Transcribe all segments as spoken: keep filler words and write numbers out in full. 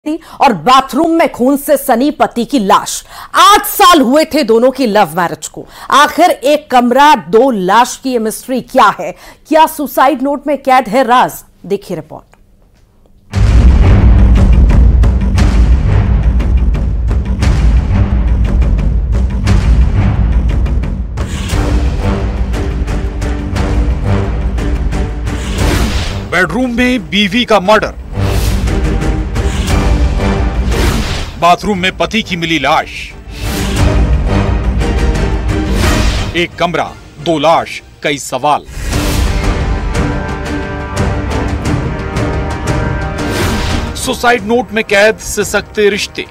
और बाथरूम में खून से सनी पति की लाश। आठ साल हुए थे दोनों की लव मैरिज को। आखिर एक कमरा दो लाश की मिस्ट्री क्या है? क्या सुसाइड नोट में कैद है राज? देखिए रिपोर्ट। बेडरूम में बीवी का मर्डर, बाथरूम में पति की मिली लाश। एक कमरा दो लाश, कई सवाल। सुसाइड नोट में कैद सिसकते रिश्ते।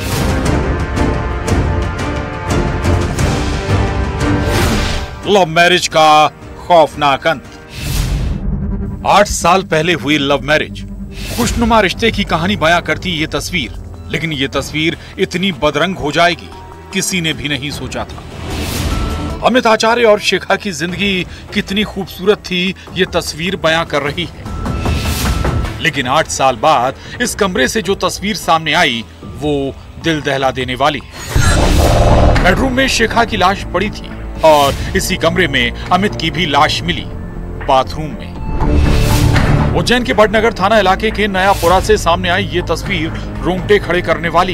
लव मैरिज का खौफनाक अंत। आठ साल पहले हुई लव मैरिज, खुशनुमा रिश्ते की कहानी बयां करती ये तस्वीर, लेकिन ये तस्वीर इतनी बदरंग हो जाएगी किसी ने भी नहीं सोचा था। अमित आचार्य और शिखा की जिंदगी कितनी खूबसूरत थी ये तस्वीर बयां कर रही है, लेकिन आठ साल बाद इस कमरे से जो तस्वीर सामने आई वो दिल दहला देने वाली है। बेडरूम में शिखा की लाश पड़ी थी और इसी कमरे में अमित की भी लाश मिली, बाथरूम में। उज्जैन के बड़नगर थाना इलाके के नयापुरा से सामने आई ये तस्वीर रोंगटे खड़े करने वाली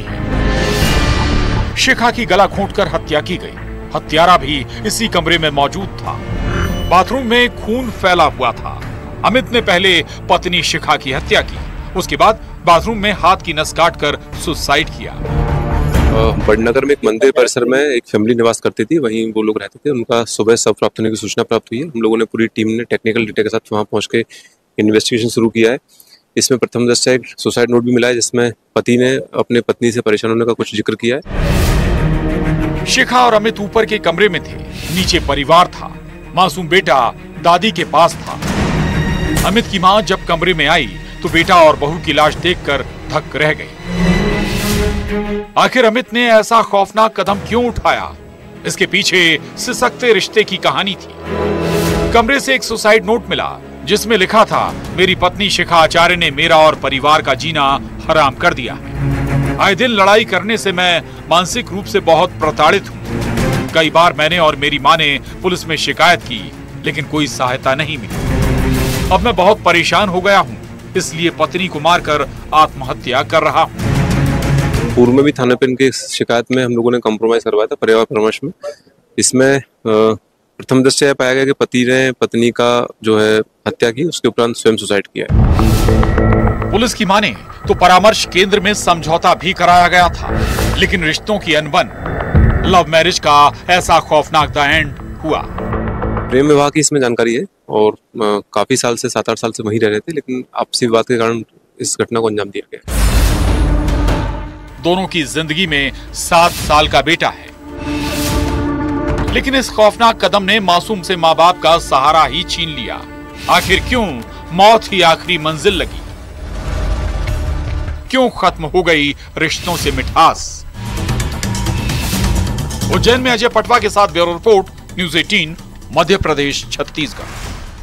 है। शिखा की गला घोंटकर हत्या की गई। हत्यारा भी इसी कमरे में मौजूद था। बाथरूम में खून फैला हुआ था। अमित ने पहले पत्नी शिखा की हत्या की, उसके बाद बाथरूम में हाथ की नस काटकर सुसाइड किया। बड़नगर में एक मंदिर परिसर में एक फैमिली निवास करती थी, वहीं वो लोग रहते थे। उनका सुबह शव प्राप्त होने की सूचना प्राप्त हुई है। हम लोगों ने पूरी टीम ने टेक्निकल डेटा के साथ वहां पहुंच के इन्वेस्टिगेशन शुरू किया है। इसमें प्रथम दृष्टया एक सुसाइड नोट भी मिला है, जिसमें पति ने अपने पत्नी से परेशान होने का कुछ जिक्र किया है। शिखा और अमित ऊपर के कमरे में थे, नीचे परिवार था। मासूम बेटा दादी के पास था। अमित की मां जब कमरे में आई तो बेटा और बहू की लाश देखकर धक्क रह गई। आखिर अमित ने ऐसा खौफनाक कदम क्यों उठाया? इसके पीछे सिसकते रिश्ते की कहानी थी। कमरे से एक सुसाइड नोट मिला जिसमें लिखा था, मेरी पत्नी शिखा आचार्य ने मेरा और परिवार का जीना हराम कर दिया है। आए दिन लड़ाई करने से मैं मानसिक रूप से बहुत प्रताड़ित हूँ। कई बार मैंने और मेरी मां ने पुलिस में शिकायत की, लेकिन कोई सहायता नहीं मिली। अब मैं बहुत परेशान हो गया हूँ, इसलिए पत्नी को मारकर आत्महत्या कर रहा हूँ। पूर्व में भी थाने पे इनके शिकायत में हम लोगों ने कॉम्प्रोमाइज करवाया था परिवार परामर्श में। इसमें प्रथम दृष्टया यह पाया गया कि पति ने पत्नी का जो है हत्या की, उसके उपरांत स्वयं सुसाइड किया है। पुलिस की माने तो परामर्श केंद्र में समझौता भी कराया गया था, लेकिन रिश्तों की अनबन, लव मैरिज का ऐसा खौफनाक द एंड हुआ। प्रेम विवाह की इसमें जानकारी है और आ, काफी साल से सात आठ साल से वहीं रह रहे थे, लेकिन आपसी विवाद के कारण इस घटना को अंजाम दिया गया। दोनों की जिंदगी में सात साल का बेटा है, लेकिन इस खौफनाक कदम ने मासूम से माँ बाप का सहारा ही छीन लिया। आखिर क्यों मौत ही आखिरी मंजिल लगी? क्यों खत्म हो गई रिश्तों से मिठास? उज्जैन में अजय पटवा के साथ ब्यूरो रिपोर्ट, न्यूज़ अठारह, मध्य प्रदेश, छत्तीसगढ़।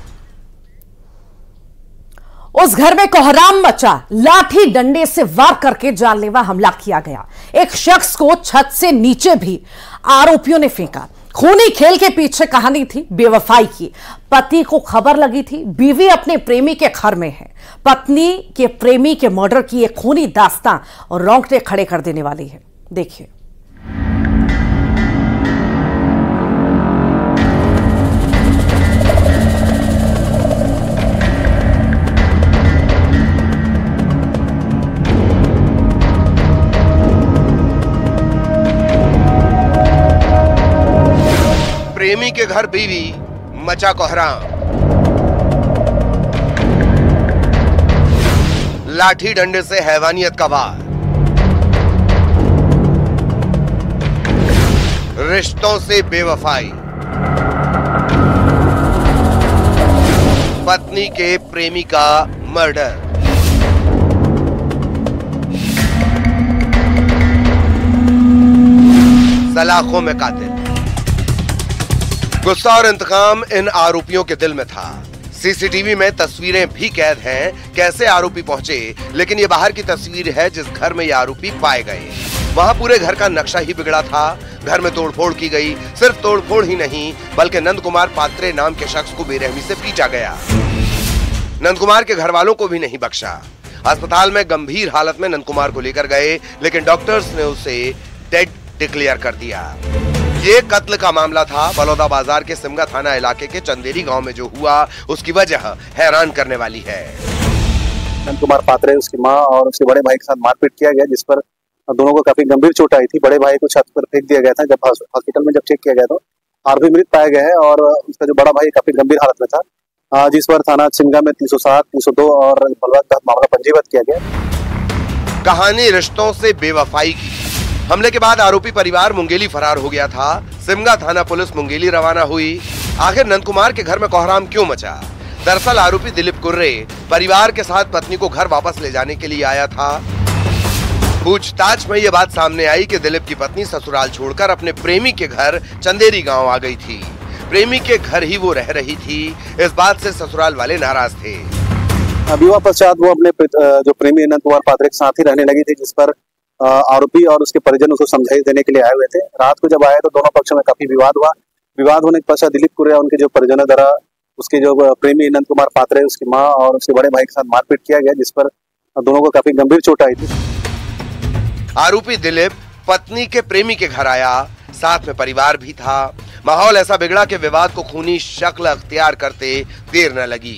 उस घर में कोहराम मचा। लाठी डंडे से वार करके जानलेवा हमला किया गया। एक शख्स को छत से नीचे भी आरोपियों ने फेंका। खूनी खेल के पीछे कहानी थी बेवफाई की। पति को खबर लगी थी बीवी अपने प्रेमी के घर में है। पत्नी के प्रेमी के मर्डर की एक खूनी दास्तां और रोंगटे खड़े कर देने वाली है। देखिए। प्रेमी के घर बीवी, मचा कोहराम। लाठी डंडे से हैवानियत का वार। रिश्तों से बेवफाई। पत्नी के प्रेमी का मर्डर। सलाखों में कातिल। गुस्सा और इंतकाम इन आरोपियों के दिल में था। सीसीटीवी में तस्वीरें भी कैद हैं कैसे आरोपी पहुंचे, लेकिन ये बाहर की तस्वीर है जिस घर में ये आरोपी पाए गए। वहाँ पूरे घर का नक्शा ही बिगड़ा था। घर में तोड़फोड़ की गई। सिर्फ तोड़फोड़ ही नहीं बल्कि नंद कुमार पात्रे नाम के शख्स को बेरहमी से पीटा गया। नंद कुमार के घर वालों को भी नहीं बख्शा। अस्पताल में गंभीर हालत में नंद कुमार को लेकर गए, लेकिन डॉक्टर्स ने उसे डेड डिक्लेयर कर दिया। ये कत्ल का मामला था। बलौदा बाजार के सिमगा थाना इलाके के चंदेरी गांव में जो हुआ उसकी वजह हैरान करने वाली है। नंद कुमार पात्रे, उसकी मां और उसके बड़े भाई के साथ मारपीट किया गया, जिस पर दोनों को काफी गंभीर चोट आई थी। बड़े भाई को छत पर फेंक दिया गया था। जब हॉस्पिटल में जब चेक किया गया तो आरोपी मृत पाया गया है और उसका जो बड़ा भाई काफी गंभीर हालत में था, जिस पर थाना सिमगा में तीन सौ सात, तीन सौ दो और बलवा का मामला पंजीबद्ध किया गया। कहानी रिश्तों से बेवफाई की। हमले के बाद आरोपी परिवार मुंगेली फरार हो गया था। सिमगा थाना पुलिस मुंगेली रवाना हुई। आखिर नंद कुमार के घर में कोहराम क्यों मचा? दरअसल आरोपी दिलीप कुर्रे परिवार के साथ पत्नी को घर वापस ले जाने के लिए आया था। पूछताछ में यह बात सामने आई कि दिलीप की पत्नी ससुराल छोड़कर अपने प्रेमी के घर चंदेरी गांव आ गई थी। प्रेमी के घर ही वो रह रही थी। इस बात से ससुराल वाले नाराज थे। विवाह पश्चात वो अपने जो प्रेमी नंद कुमार पात्रे के साथ ही रहने लगी थी, जिस पर आरोपी और उसके परिजन उसको समझाइश देने के लिए आए हुए थे। रात को जब आए तो दोनों पक्षों में काफी विवाद हुआ। विवाद होने के पश्चात दिलीप कुर्रे उनके जो परिजनों द्वारा उसके जो प्रेमी नंद कुमार पात्रे, उसकी मां और उसके बड़े भाई के साथ मारपीट किया गया, जिस पर दोनों को काफी गंभीर चोट आई थी। आरोपी दिलीप पत्नी के प्रेमी के घर आया, साथ में परिवार भी था। माहौल ऐसा बिगड़ा कि विवाद को खूनी शक्ल अख्तियार करते देर न लगी।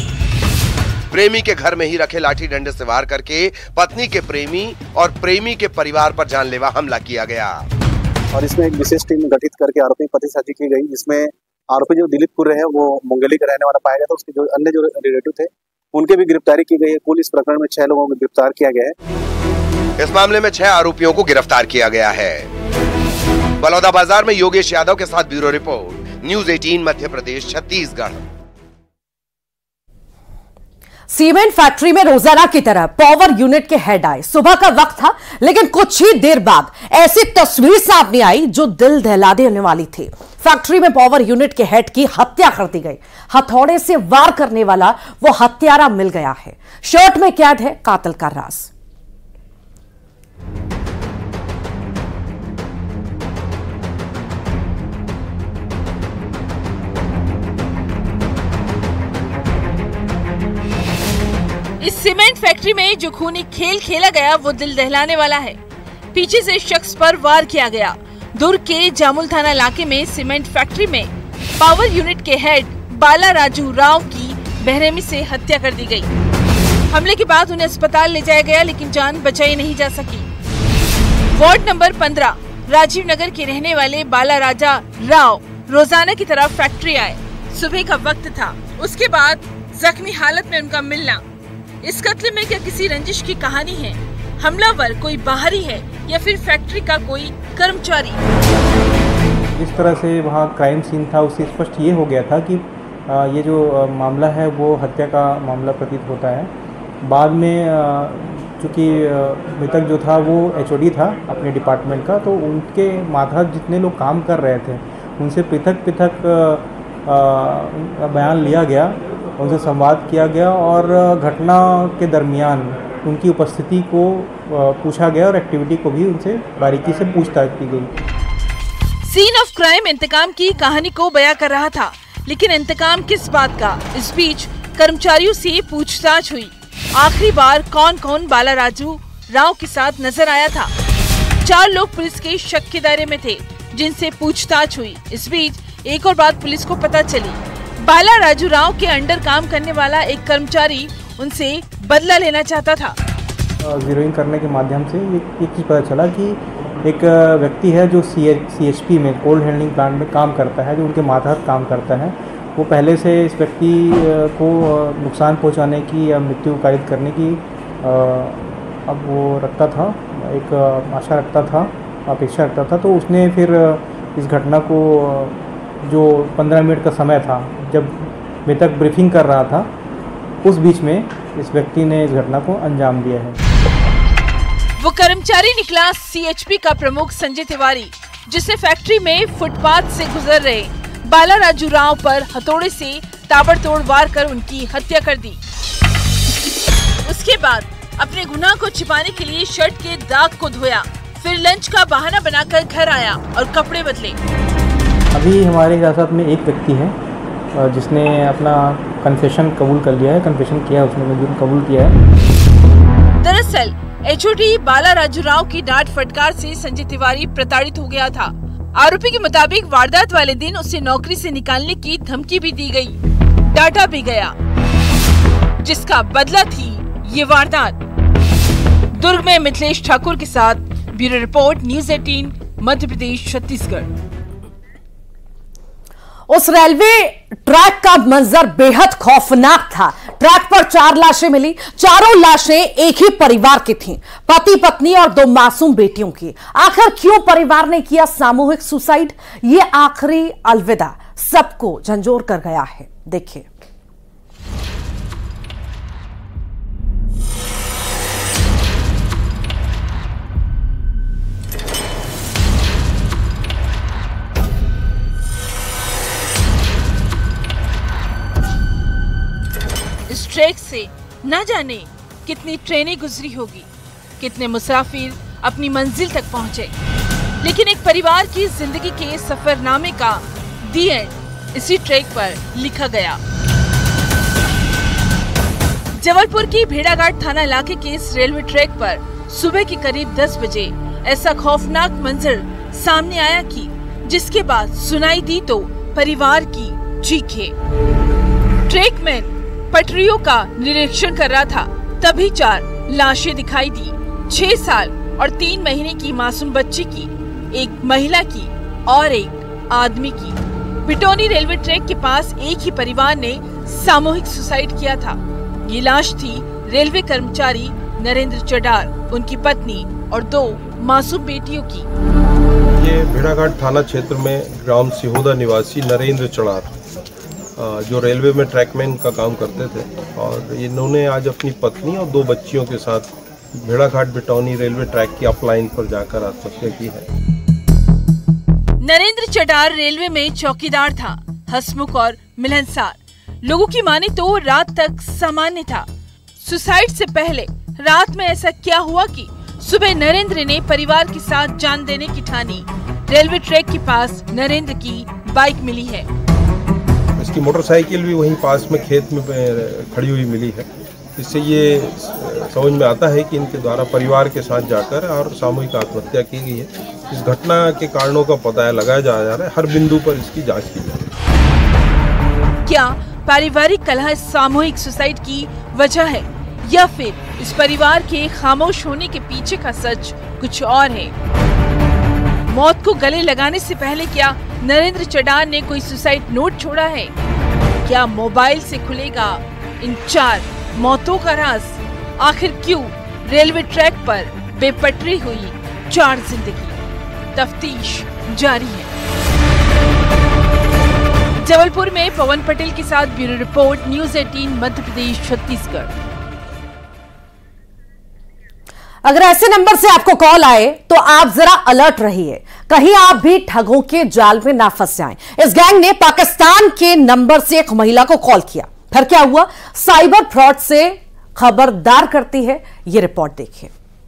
प्रेमी के घर में ही रखे लाठी डंडे से वार करके पत्नी के प्रेमी और प्रेमी के परिवार पर जानलेवा हमला किया गया। और इसमें एक विशेष टीम गठित करके आरोपी पतिसाजी की गई, जिसमें आरोपी जो दिलीप कुर्रे है वो मुंगेली का रहने वाला पाया गया था। उसके जो अन्य जो रिलेटिव थे उनके भी गिरफ्तारी की गई है। कुल इस प्रकरण में छह लोगों को गिरफ्तार किया गया है। इस मामले में छह आरोपियों को गिरफ्तार किया गया है। बलौदा बाजार में योगेश यादव के साथ ब्यूरो रिपोर्ट, न्यूज अठारह मध्य प्रदेश छत्तीसगढ़। सीमेंट फैक्ट्री में रोजाना की तरह पावर यूनिट के हेड आए। सुबह का वक्त था, लेकिन कुछ ही देर बाद ऐसी तस्वीर सामने आई जो दिल दहला देने वाली थी। फैक्ट्री में पावर यूनिट के हेड की हत्या कर दी गई। हथौड़े से वार करने वाला वो हत्यारा मिल गया है। शर्ट में कैद है कातिल का राज। इस सीमेंट फैक्ट्री में जो खूनी खेल खेला गया वो दिल दहलाने वाला है। पीछे से शख्स पर वार किया गया। दुर्ग के जामुल थाना इलाके में सीमेंट फैक्ट्री में पावर यूनिट के हेड बाला राजू राव की बेरहमी से हत्या कर दी गई। हमले के बाद उन्हें अस्पताल ले जाया गया, लेकिन जान बचाई नहीं जा सकी। वार्ड नंबर पंद्रह राजीव नगर के रहने वाले बाला राजा राव रोजाना की तरह फैक्ट्री आए। सुबह का वक्त था। उसके बाद जख्मी हालत में उनका मिलना। इस कत्ल में क्या किसी रंजिश की कहानी है? हमलावर कोई बाहरी है या फिर फैक्ट्री का कोई कर्मचारी? जिस तरह से वहाँ क्राइम सीन था उससे स्पष्ट ये हो गया था कि ये जो मामला है वो हत्या का मामला प्रतीत होता है। बाद में चूँकि मृतक जो था वो एचओडी था अपने डिपार्टमेंट का, तो उनके मातहत जितने लोग काम कर रहे थे उनसे पृथक पृथक बयान लिया गया, उनसे संवाद किया गया और घटना के दरमियान उनकी उपस्थिति को पूछा गया और एक्टिविटी को भी उनसे बारीकी से पूछताछ की गई। सीन ऑफ क्राइम इंतकाम की कहानी को बयां कर रहा था, लेकिन इंतकाम किस बात का? इस बीच कर्मचारियों से पूछताछ हुई। आखिरी बार कौन कौन बाला राजू राव के साथ नजर आया था? चार लोग पुलिस के शक के दायरे में थे जिनसे पूछताछ हुई। इस बीच एक और बात पुलिस को पता चली। बाला राजू राव के अंडर काम करने वाला एक कर्मचारी उनसे बदला लेना चाहता था। जीरोइंग करने के माध्यम से एक चीज पता चला कि एक व्यक्ति है जो सी एच पी में कोल्ड हैंडलिंग प्लांट में काम करता है, जो उनके मातहत काम करता है। वो पहले से इस व्यक्ति को नुकसान पहुंचाने की या मृत्यु कारित करने की अब वो रखता था, एक आशा रखता था, अपेक्षा रखता था। तो उसने फिर इस घटना को, जो पंद्रह मिनट का समय था जब मृतक ब्रीफिंग कर रहा था, उस बीच में इस व्यक्ति ने इस घटना को अंजाम दिया है। वो कर्मचारी निकला सी एच पी का प्रमुख संजय तिवारी, जिसने फैक्ट्री में फुटपाथ से गुजर रहे बाला राजू राव पर हथौड़े से ताबड़तोड़ वार कर उनकी हत्या कर दी। उसके बाद अपने गुनाह को छिपाने के लिए शर्ट के दाग को धोया, फिर लंच का बहाना बनाकर घर आया और कपड़े बदले। अभी हमारे हिरासत में एक व्यक्ति है जिसने अपना कन्फेशन कबूल कर लिया है, कन्फेशन किया है, उसने जुर्म कबूल किया है। दरअसल एचओडी बाला राजू राव की डांट फटकार से संजय तिवारी प्रताड़ित हो गया था। आरोपी के मुताबिक वारदात वाले दिन उसे नौकरी से निकालने की धमकी भी दी गई, डांटा भी गया, जिसका बदला थी ये वारदात। दुर्ग में मिथिलेश ठाकुर के साथ ब्यूरो रिपोर्ट, न्यूज़ अठारह, मध्य प्रदेश, छत्तीसगढ़। उस रेलवे ट्रैक का मंजर बेहद खौफनाक था। ट्रैक पर चार लाशें मिली, चारों लाशें एक ही परिवार की थीं, पति पत्नी और दो मासूम बेटियों की। आखिर क्यों परिवार ने किया सामूहिक सुसाइड? ये आखिरी अलविदा सबको झंझोर कर गया है। देखिए। इस ट्रैक से न जाने कितनी ट्रेनें गुजरी होगी, कितने मुसाफिर अपनी मंजिल तक पहुंचे, लेकिन एक परिवार की जिंदगी के सफरनामे का दी एंड इसी ट्रैक पर लिखा गया। जबलपुर की भेड़ाघाट थाना इलाके के इस रेलवे ट्रैक पर सुबह के करीब दस बजे ऐसा खौफनाक मंजर सामने आया कि जिसके बाद सुनाई दी तो परिवार की चीखें। ट्रैकमैन पटरियों का निरीक्षण कर रहा था, तभी चार लाशें दिखाई दी। छह साल और तीन महीने की मासूम बच्ची की, एक महिला की और एक आदमी की। बिटौनी रेलवे ट्रैक के पास एक ही परिवार ने सामूहिक सुसाइड किया था। ये लाश थी रेलवे कर्मचारी नरेंद्र चडार, उनकी पत्नी और दो मासूम बेटियों की। ये भेड़ाघाट थाना क्षेत्र में ग्राम सिहोदा निवासी नरेंद्र चडार जो रेलवे में ट्रैकमैन का काम करते थे, और इन्होंने आज अपनी पत्नी और दो बच्चियों के साथ भेड़ाघाट बिटौनी रेलवे ट्रैक की अपलाइन पर जाकर आत्महत्या की है। नरेंद्र चडार रेलवे में चौकीदार था, हंसमुख और मिलनसार। लोगों की माने तो रात तक सामान्य था। सुसाइड से पहले रात में ऐसा क्या हुआ कि सुबह नरेंद्र ने परिवार के साथ जान देने की ठानी। रेलवे ट्रैक के पास नरेंद्र की बाइक मिली है। इसकी मोटरसाइकिल भी वहीं पास में खेत में खड़ी हुई मिली है। इससे ये समझ में आता है कि इनके द्वारा परिवार के साथ जाकर और सामूहिक आत्महत्या की गई है। इस घटना के कारणों का पता लगाया जा रहा है, हर बिंदु पर इसकी जांच की जा रही है। क्या पारिवारिक कलह सामूहिक सुसाइड की वजह है, या फिर इस परिवार के खामोश होने के पीछे का सच कुछ और है? मौत को गले लगाने से पहले क्या नरेंद्र चडार ने कोई सुसाइड नोट छोड़ा है? क्या मोबाइल से खुलेगा इन चार मौतों का राज? आखिर क्यों रेलवे ट्रैक पर बेपटरी हुई चार जिंदगी? तफ्तीश जारी है। जबलपुर में पवन पटेल के साथ ब्यूरो रिपोर्ट, न्यूज़ अठारह, मध्य प्रदेश, छत्तीसगढ़। अगर ऐसे नंबर से आपको कॉल आए तो आप जरा अलर्ट रहिए, कहीं आप भी ठगों के जाल में ना फंस जाएं। इस गैंग ने पाकिस्तान के नंबर से एक महिला को कॉल किया, फिर क्या हुआ? साइबर फ्रॉड से खबरदार करती है ये रिपोर्ट, देखिए।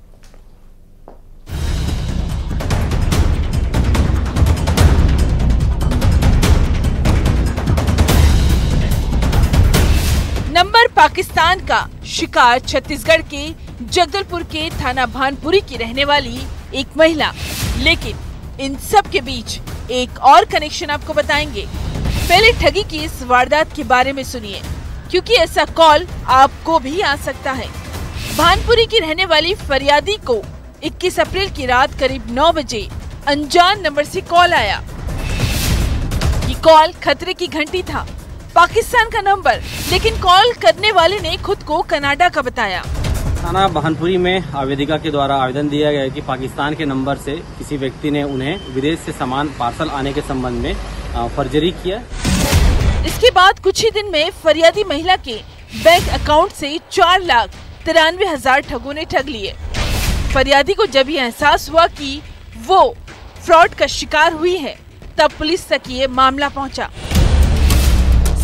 नंबर पाकिस्तान का, शिकार छत्तीसगढ़ के जगदलपुर के थाना भानपुरी की रहने वाली एक महिला। लेकिन इन सब के बीच एक और कनेक्शन आपको बताएंगे। पहले ठगी की इस वारदात के बारे में सुनिए, क्योंकि ऐसा कॉल आपको भी आ सकता है। भानपुरी की रहने वाली फरियादी को इक्कीस अप्रैल की रात करीब नौ बजे अनजान नंबर से कॉल आया। ये कॉल खतरे की घंटी था, पाकिस्तान का नंबर, लेकिन कॉल करने वाले ने खुद को कनाडा का बताया। थाना भानपुरी में आवेदिका के द्वारा आवेदन दिया गया कि पाकिस्तान के नंबर से किसी व्यक्ति ने उन्हें विदेश से सामान पार्सल आने के संबंध में फर्जरी किया। इसके बाद कुछ ही दिन में फरियादी महिला के बैंक अकाउंट से चार लाख तिरानवे हजार ठगों ने ठग लिए। फरियादी को जब ये एहसास हुआ कि वो फ्रॉड का शिकार हुई है, तब पुलिस तक ये मामला पहुंचा।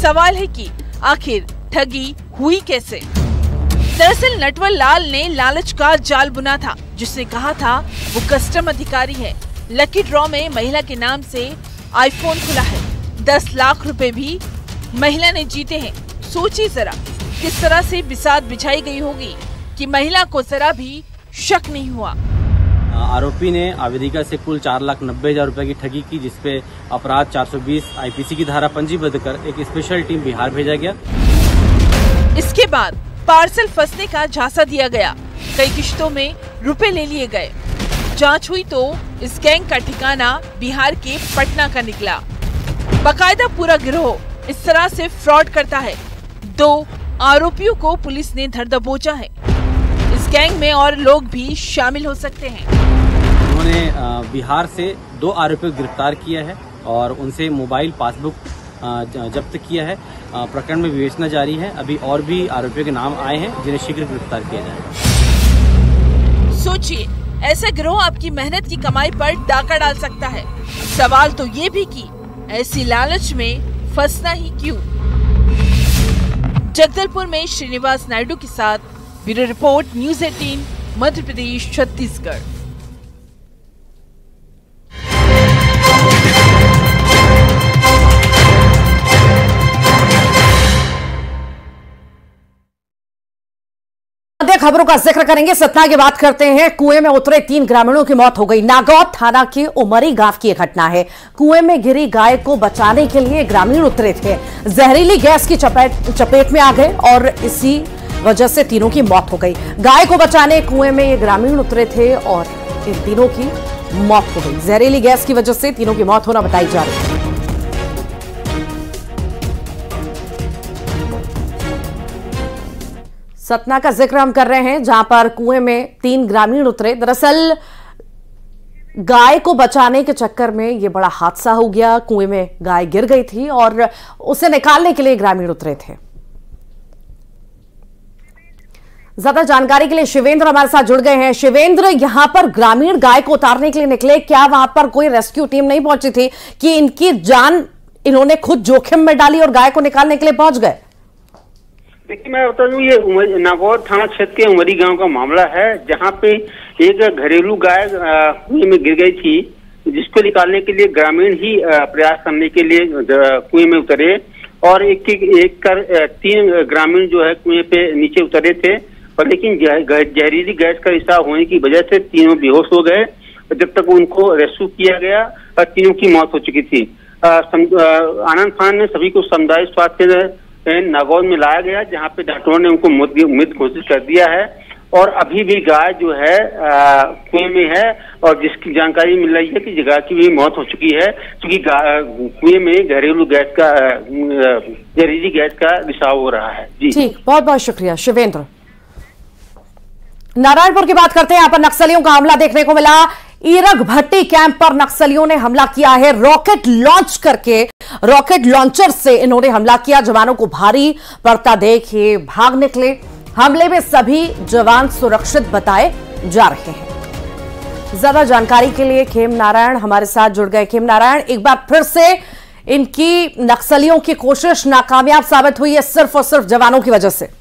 सवाल है कि आखिर ठगी हुई कैसे। दरअसल नटवर लाल ने लालच का जाल बुना था, जिसने कहा था वो कस्टम अधिकारी है। लकी ड्रॉ में महिला के नाम से आईफोन खुला है, दस लाख रुपए भी महिला ने जीते हैं। सोचिए जरा किस तरह से बिसात बिछाई गई होगी कि महिला को जरा भी शक नहीं हुआ। आरोपी ने आवेदिका से कुल चार लाख नब्बे हजार रूपए की ठगी की, जिसपे अपराध चार सौ बीस आईपीसी की धारा पंजीबद्ध कर एक स्पेशल टीम बिहार भेजा गया। इसके बाद पार्सल फंसने का झांसा दिया गया, कई किश्तों में रुपए ले लिए गए। जांच हुई तो इस गैंग का ठिकाना बिहार के पटना का निकला। बाकायदा पूरा गिरोह इस तरह से फ्रॉड करता है। दो आरोपियों को पुलिस ने धर दबोचा है। इस गैंग में और लोग भी शामिल हो सकते हैं। उन्होंने बिहार से दो आरोपियों को गिरफ्तार किया है और उनसे मोबाइल पासबुक जब्त किया है। प्रकरण में विवेचना जारी है। अभी और भी आरोपियों के नाम आए हैं जिन्हें शीघ्र गिरफ्तार किया जाए। सोचिए, ऐसा गिरोह आपकी मेहनत की कमाई पर डाका डाल सकता है। सवाल तो ये भी कि ऐसी लालच में फंसना ही क्यों। जगदलपुर में श्रीनिवास नायडू के साथ ब्यूरो रिपोर्ट, न्यूज अठारह, मध्य प्रदेश, छत्तीसगढ़। खबरों का जिक्र करेंगे। सतना की बात करते हैं। कुएं में उतरे तीन ग्रामीणों की मौत हो गई। नागौद थाना के उमरी गांव की घटना है। कुएं में गिरी गाय को बचाने के लिए ग्रामीण उतरे थे, जहरीली गैस की चपेट चपेट में आ गए और इसी वजह से तीनों की मौत हो गई। गाय को बचाने कुएं में ये ग्रामीण उतरे थे और इन तीनों की मौत हो गई। जहरीली गैस की वजह से तीनों की मौत होना बताई जा रही है। सतना का जिक्र हम कर रहे हैं, जहां पर कुएं में तीन ग्रामीण उतरे। दरअसल गाय को बचाने के चक्कर में यह बड़ा हादसा हो गया। कुएं में गाय गिर गई थी और उसे निकालने के लिए ग्रामीण उतरे थे। ज्यादा जानकारी के लिए शिवेंद्र हमारे साथ जुड़ गए हैं। शिवेंद्र, यहां पर ग्रामीण गाय को उतारने के लिए निकले, क्या वहां पर कोई रेस्क्यू टीम नहीं पहुंची थी कि इनकी जान इन्होंने खुद जोखिम में डाली और गाय को निकालने के लिए पहुंच गए? देखिए, मैं बता दूं, ये नागौद थाना क्षेत्र के उमरी गांव का मामला है, जहां पे एक घरेलू गाय कुएं में गिर गई थी, जिसको निकालने के लिए ग्रामीण ही प्रयास करने के लिए कुएं में उतरे और एक एक कर तीन ग्रामीण जो है कुएं पे नीचे उतरे थे, और लेकिन जहरीली गैस का रिसाव होने की वजह से तीनों बेहोश हो गए। जब तक उनको रेस्क्यू किया गया और तीनों की मौत हो चुकी थी। आनंद खान ने सभी को सामुदायिक स्वास्थ्य नागौद में लाया गया, जहां पे डॉक्टरों ने उनको मृत घोषित कर दिया है और अभी भी गाय जो है कुएं में है और जिसकी जानकारी मिल रही है कि गाय की भी मौत हो चुकी है, क्योंकि कुएं में घरेलू गैस का जहरीली गैस का रिसाव हो रहा है। जी ठीक, बहुत बहुत शुक्रिया शिवेंद्र। नारायणपुर की बात करते हैं। यहां पर नक्सलियों का हमला देखने को मिला। ईरग भट्टी कैंप पर नक्सलियों ने हमला किया है। रॉकेट लॉन्च करके, रॉकेट लॉन्चर से इन्होंने हमला किया। जवानों को भारी पड़ता देख ये भाग निकले। हमले में सभी जवान सुरक्षित बताए जा रहे हैं। ज्यादा जानकारी के लिए खेम नारायण हमारे साथ जुड़ गए। खेम नारायण, एक बार फिर से इनकी नक्सलियों की कोशिश नाकामयाब साबित हुई है सिर्फ और सिर्फ जवानों की वजह से।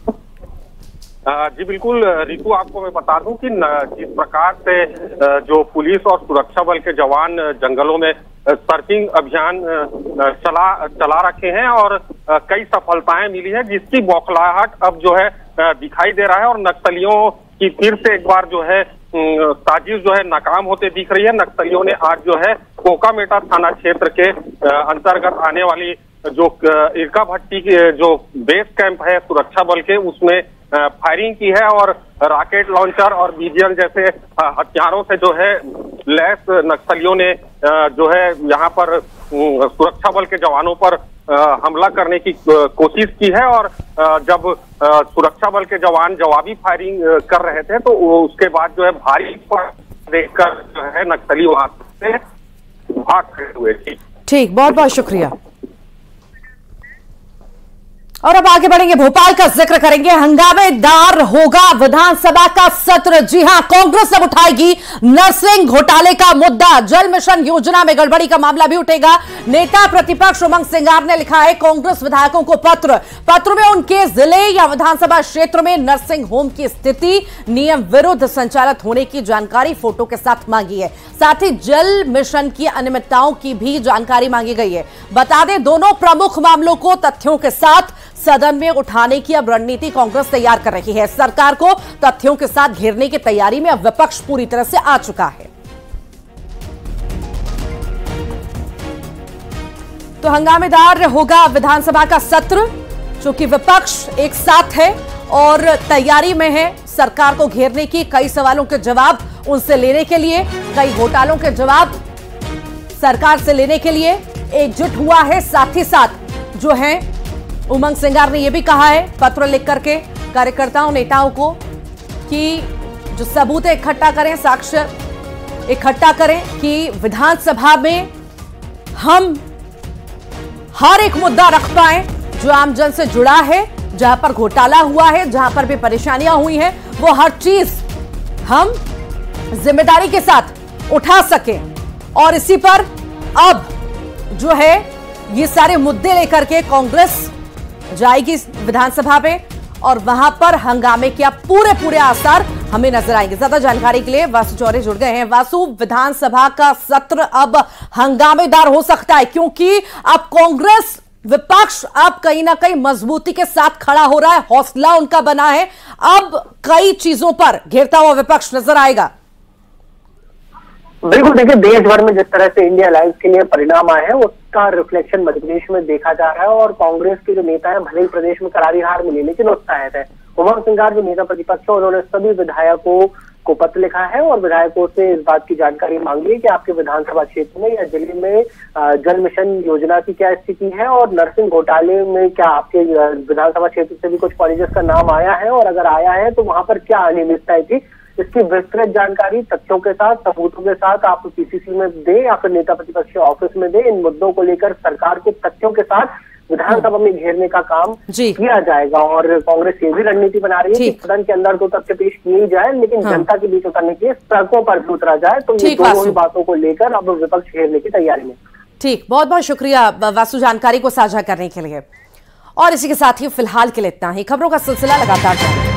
जी बिल्कुल रितु, आपको मैं बता दूं कि जिस प्रकार से जो पुलिस और सुरक्षा बल के जवान जंगलों में सर्चिंग अभियान चला चला रखे हैं और कई सफलताएं मिली है, जिसकी बौखलाहट अब जो है दिखाई दे रहा है और नक्सलियों की फिर से एक बार जो है साजिश जो है नाकाम होते दिख रही है। नक्सलियों ने आज जो है कोकामेटा थाना क्षेत्र के अंतर्गत आने वाली जो इरका भट्टी के जो बेस कैंप है सुरक्षा बल के, उसमें फायरिंग की है और रॉकेट लॉन्चर और बीजीएल जैसे हथियारों से जो है लैस नक्सलियों ने जो है यहाँ पर सुरक्षा बल के जवानों पर हमला करने की कोशिश की है और जब सुरक्षा बल के जवान जवाबी फायरिंग कर रहे थे तो उसके बाद जो है भारी देखकर जो है नक्सली वहां से भाग खड़े हुए थे। ठीक, बहुत बहुत शुक्रिया। और अब आगे बढ़ेंगे, भोपाल का जिक्र करेंगे। हंगामेदार होगा विधानसभा का सत्र। जी हां, कांग्रेस अब उठाएगी नर्सिंग घोटाले का मुद्दा। जल मिशन योजना में गड़बड़ी का मामला भी उठेगा। नेता प्रतिपक्ष उमंग सिंगार ने लिखा है कांग्रेस विधायकों को पत्र। पत्र में उनके जिले या विधानसभा क्षेत्र में नर्सिंग होम की स्थिति, नियम विरुद्ध संचालित होने की जानकारी फोटो के साथ मांगी है। साथ ही जल मिशन की अनियमितताओं की भी जानकारी मांगी गई है। बता दें, दोनों प्रमुख मामलों को तथ्यों के साथ सदन में उठाने की अब रणनीति कांग्रेस तैयार कर रही है। सरकार को तथ्यों के साथ घेरने की तैयारी में अब विपक्ष पूरी तरह से आ चुका है। तो हंगामेदार होगा विधानसभा का सत्र, चूंकि विपक्ष एक साथ है और तैयारी में है सरकार को घेरने की। कई सवालों के जवाब उनसे लेने के लिए, कई घोटालों के जवाब सरकार से लेने के लिए एकजुट हुआ है। साथ ही साथ जो है उमंग सिंगार ने यह भी कहा है पत्र लिख करके कार्यकर्ताओं नेताओं को कि जो सबूत इकट्ठा करें, साक्ष्य इकट्ठा करें कि विधानसभा में हम हर एक मुद्दा रख पाए जो आमजन से जुड़ा है, जहां पर घोटाला हुआ है, जहां पर भी परेशानियां हुई हैं, वो हर चीज हम जिम्मेदारी के साथ उठा सकें। और इसी पर अब जो है ये सारे मुद्दे लेकर के कांग्रेस जाएगी विधानसभा में और वहां पर हंगामे के पूरे पूरे आसार हमें नजर आएंगे। ज्यादा जानकारी के लिए वासु चौरे जुड़ गए हैं। वासु, विधानसभा का सत्र अब हंगामेदार हो सकता है क्योंकि अब कांग्रेस विपक्ष अब कहीं ना कहीं मजबूती के साथ खड़ा हो रहा है, हौसला उनका बना है। अब कई चीजों पर घेरता हुआ विपक्ष नजर आएगा। बिल्कुल, देखिए देश भर में जिस तरह से इंडिया अलायंस के लिए परिणाम आए हैं उसका रिफ्लेक्शन मध्य प्रदेश में देखा जा रहा है और कांग्रेस के जो नेता हैं भले ही प्रदेश में करारी हार मिली लेकिन उत्साहित है। उमंग सिंगार जो नेता प्रतिपक्ष है उन्होंने सभी विधायकों को पत्र लिखा है और विधायकों से इस बात की जानकारी मांगी है कि आपके विधानसभा क्षेत्र में या जिले में जल मिशन योजना की क्या स्थिति है और नर्सिंग घोटाले में क्या आपके विधानसभा क्षेत्र से भी कुछ कॉलेजेस का नाम आया है और अगर आया है तो वहां पर क्या अनियमितताएं थी, इसकी विस्तृत जानकारी तथ्यों के साथ, सबूतों के साथ आप पीसीसी में दे या फिर नेता प्रतिपक्ष के ऑफिस में दे। इन मुद्दों को लेकर सरकार को तथ्यों के साथ विधानसभा में घेरने का काम किया जाएगा और कांग्रेस ये भी रणनीति बना रही है कि सदन के अंदर तो तथ्य पेश किए ही जाए लेकिन हाँ। जनता के बीच उतरने के लिए सड़कों पर भी उतरा जाए। तो ये दोनों ही बातों को लेकर अब विपक्ष घेरने की तैयारी में। ठीक, बहुत बहुत शुक्रिया वासु जानकारी को साझा करने के लिए। और इसी के साथ ही फिलहाल के लिए इतना ही। खबरों का सिलसिला लगातार जारी।